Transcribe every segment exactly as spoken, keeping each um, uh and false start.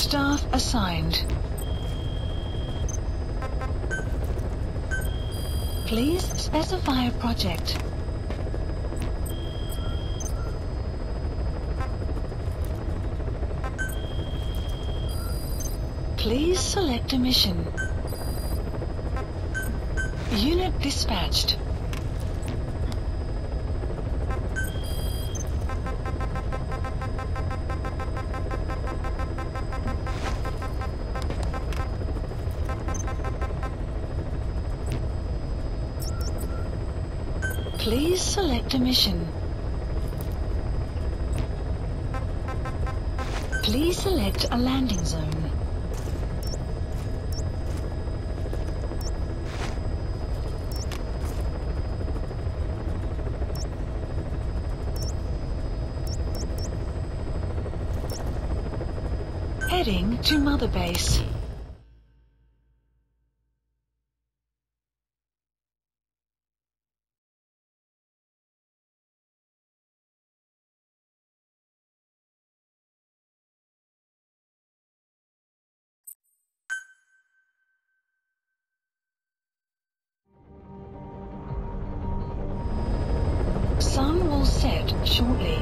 Staff assigned. Please specify a project. Please select a mission. Unit dispatched. Please select a mission. Please select a landing zone. Heading to Mother Base. Sun will set shortly.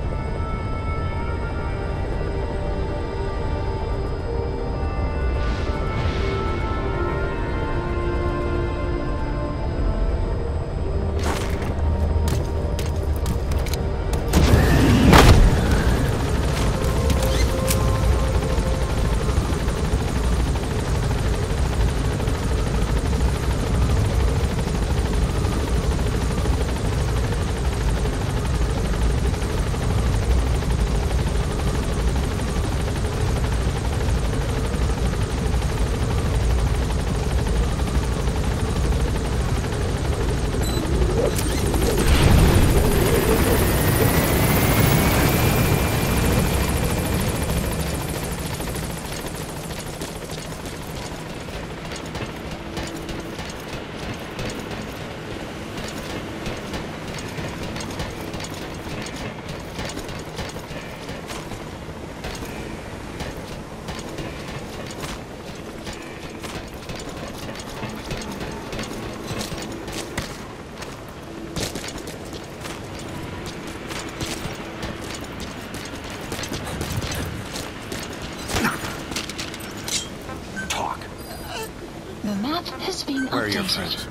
Has been Where are your updated. friends?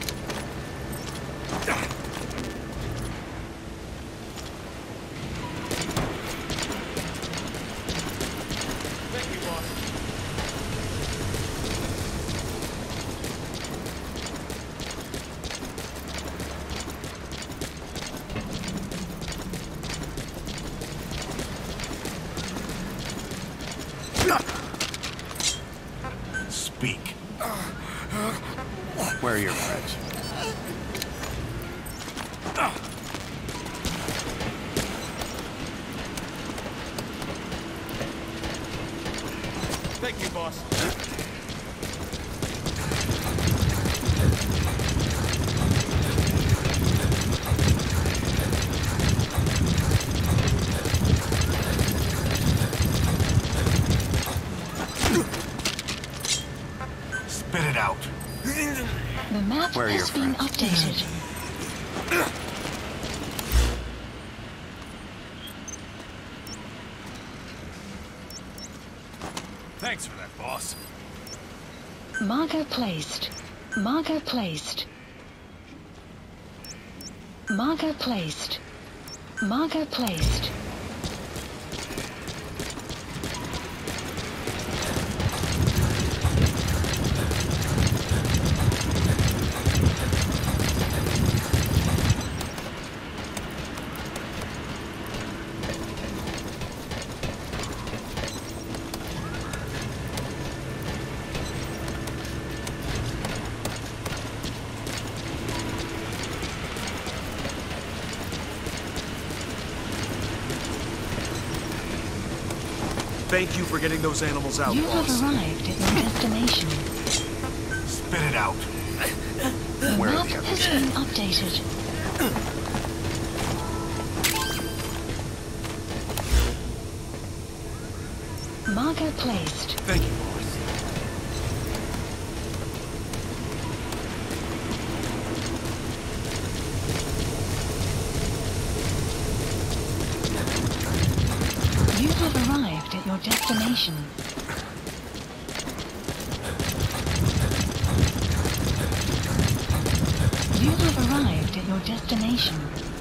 Thank you, boss. Speak. Where are your friends? Thank you, boss. Spit it out. The map Where are has your been friends? updated. Thanks for that, boss. Marker placed. Marker placed. Marker placed. Marker placed. Thank you for getting those animals out, You boss. have arrived at your destination. Spit it out. The Where are map the has others? been updated. Marker placed. Thank you, boss. You have arrived at your destination. You have arrived at your destination.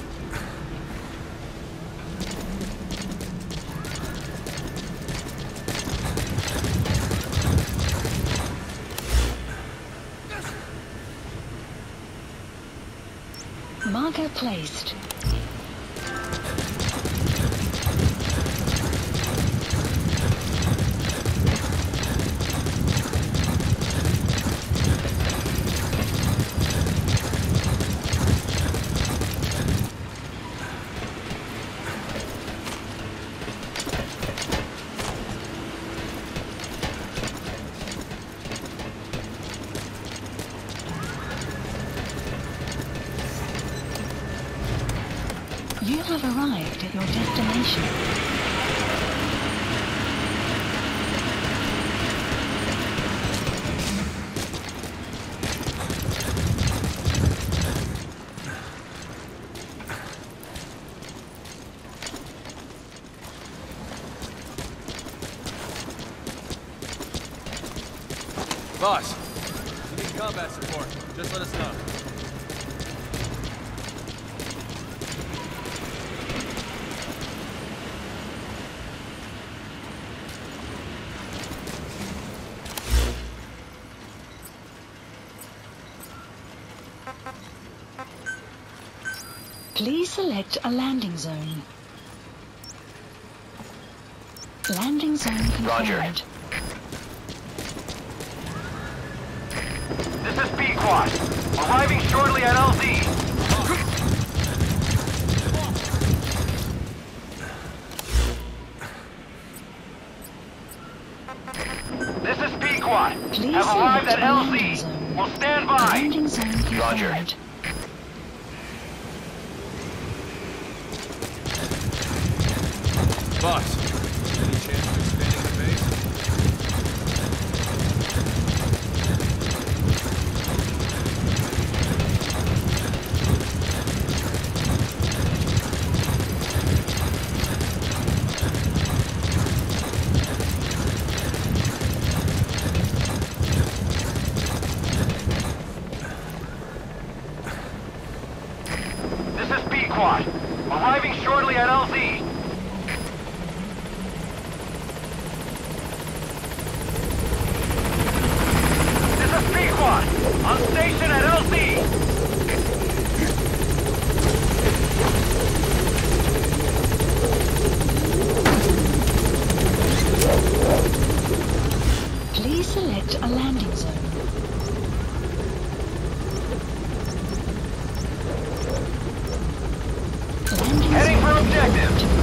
Marker placed. You have arrived at your destination. Boss, if you need combat support, just let us know. Please select a landing zone. Landing zone confirmed. Roger. This is Pequod. Arriving shortly at L Z. This is Pequod. Please Have arrived select at a L landing Z. zone. Will stand by. Landing zone confirmed. Roger. Boss, any chance of expanding the base? This is Pequod. Arriving shortly at L Z. This is Pequod. On station at L Z. Please select a landing zone. Landing Heading zone for objective. confirmed.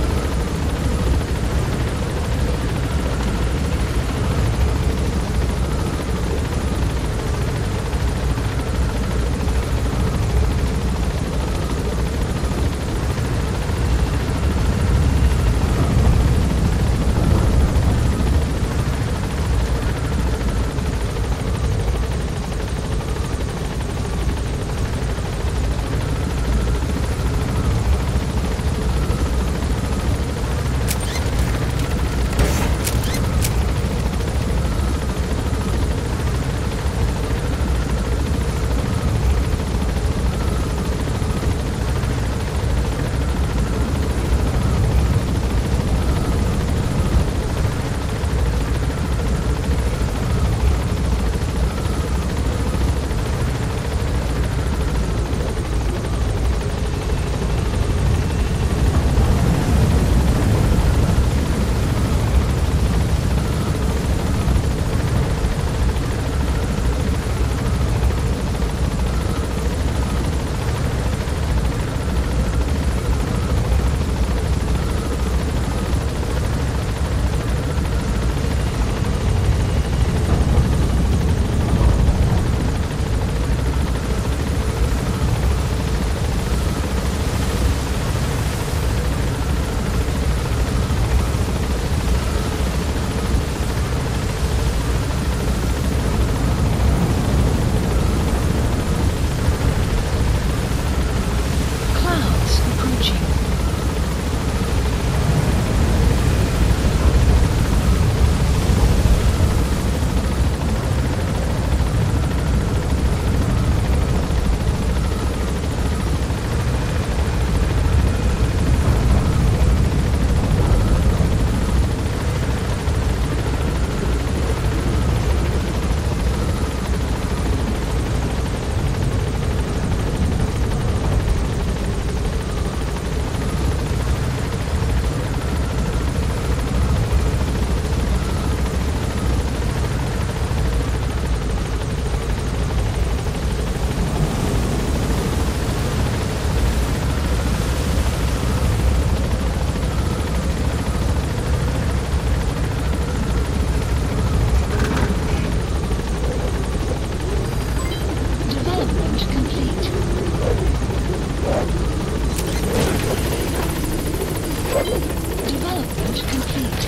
Upgrade complete.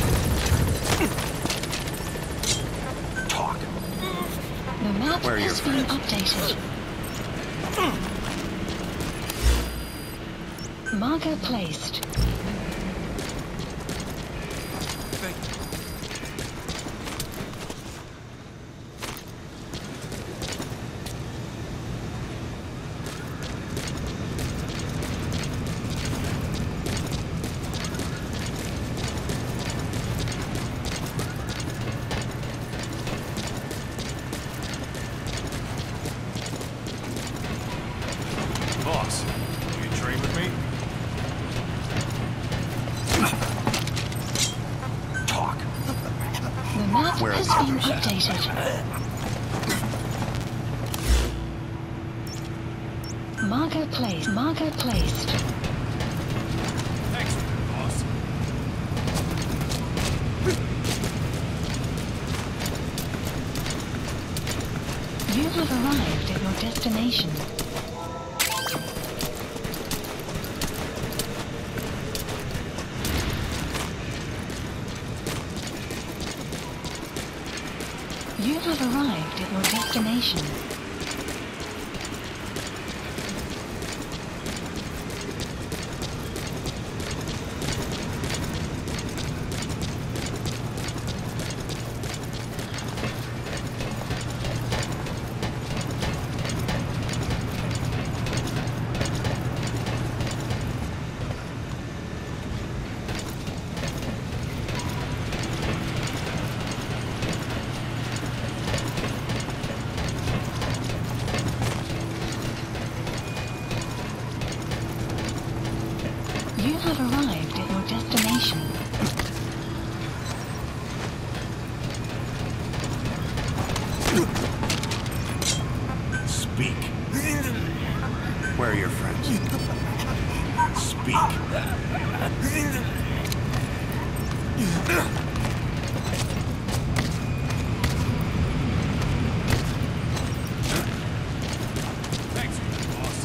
Talk. The map Where are has your been friends? updated. Marker placed. Boss, will you train with me? Talk. The map Where are has the been others? updated. Marker placed. Marker placed. Excellent, boss. You have arrived at your destination. You have arrived at your destination. You have arrived at your destination. Speak. Where are your friends? Speak. Thanks, boss.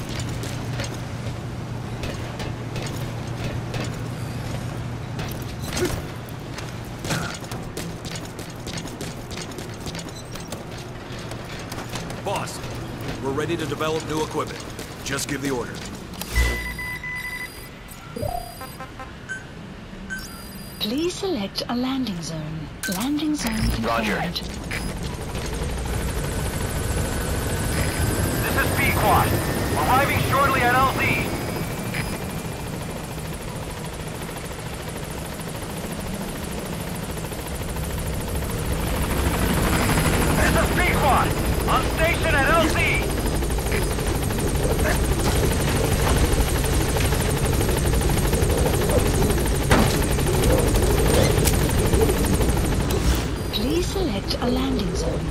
Boss, we're ready to develop new equipment. Just give the order. Please select a landing zone. Landing zone confirmed. Roger. This is Pequod. Arriving shortly at L Z. This is Pequod. On station at L Z. Please select a landing zone.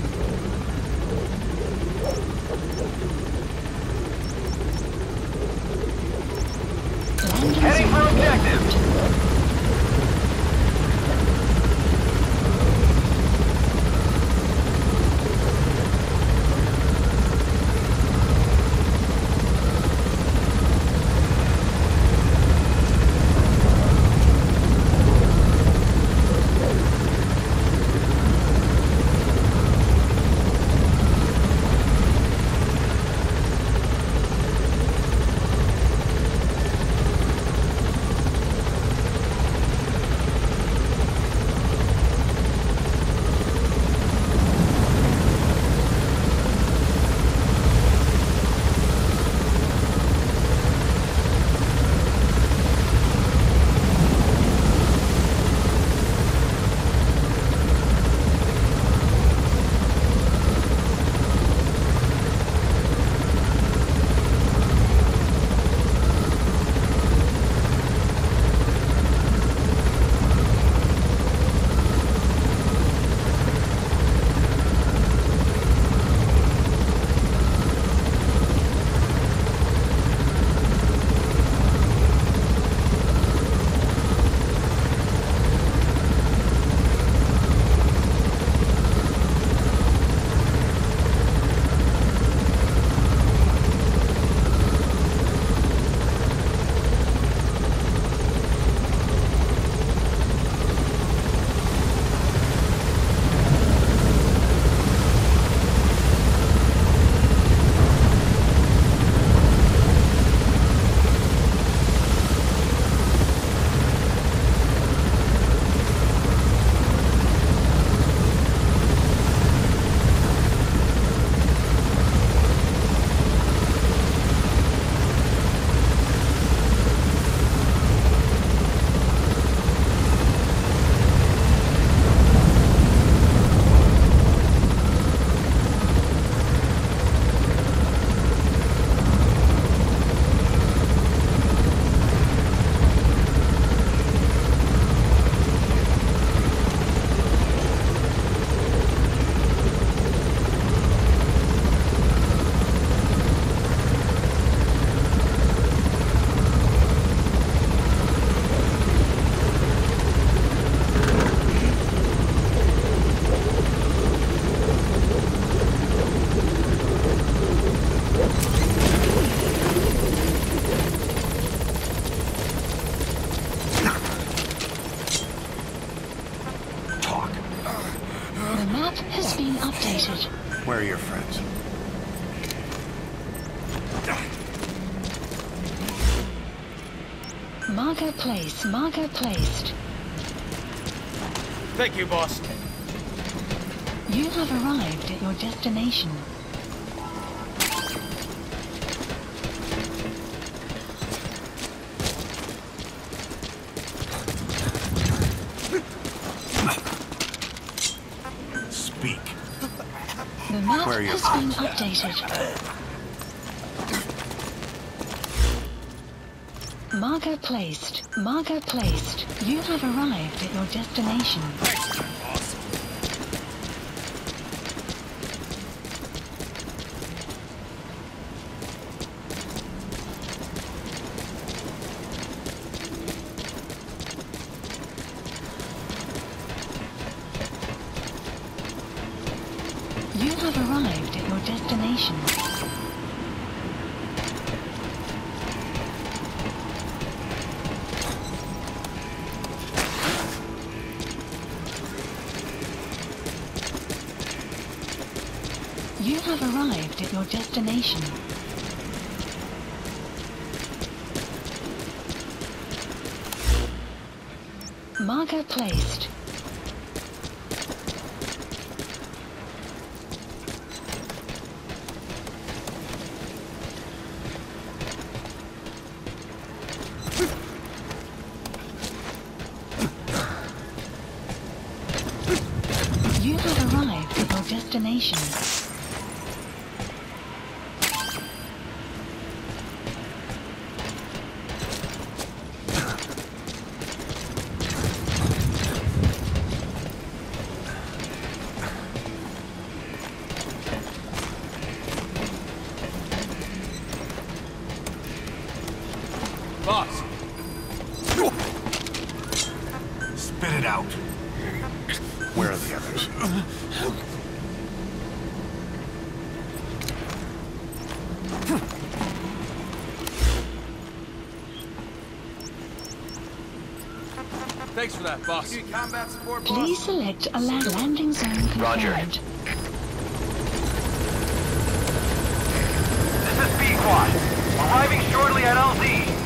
Landing Heading zone for objective. Where are your friends? Marker place. Marker placed. Thank you, boss. You have arrived at your destination. Speak. The map Where are your has been friends? updated. Marker placed. Marker placed. You have arrived at your destination. Awesome. You have arrived at your destination. You have arrived at your destination. Marker placed. You have arrived at your destination. Boss, Spit it out. Where are the others? thanks for that, boss. Combat support, Please select a la- landing zone confirmed. Roger. This is B-Quad. Arriving shortly at L Z.